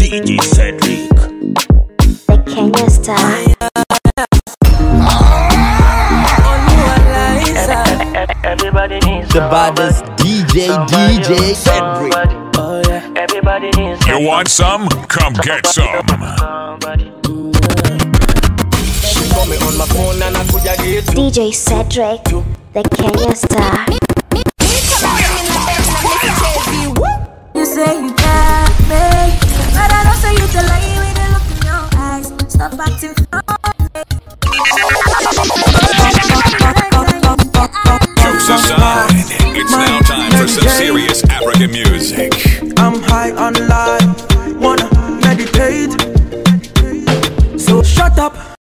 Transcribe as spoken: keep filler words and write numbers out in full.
D J Cedric, the Kenya star. Everybody needs the baddest D J, D J Cedric. Oh yeah, everybody needs you want some? Come get some. D J Cedric, the Kenya star.